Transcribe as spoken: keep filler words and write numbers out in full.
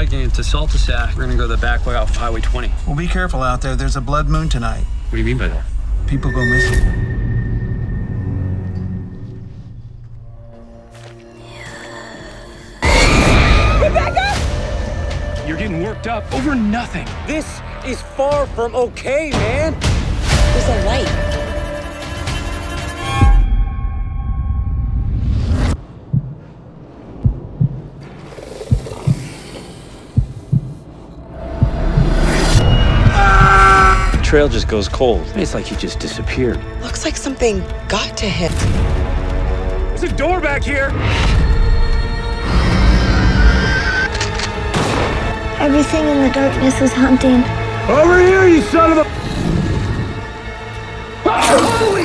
hiking into Saltasac. We're gonna go the back way off of Highway twenty. Well, be careful out there. There's a blood moon tonight. What do you mean by that? People go missing. Rebecca! You're getting worked up over nothing. This is far from okay, man. There's a light. The trail just goes cold. It's like he just disappeared. Looks like something got to him. There's a door back here. Everything in the darkness is hunting. Over here, you son of a... Holy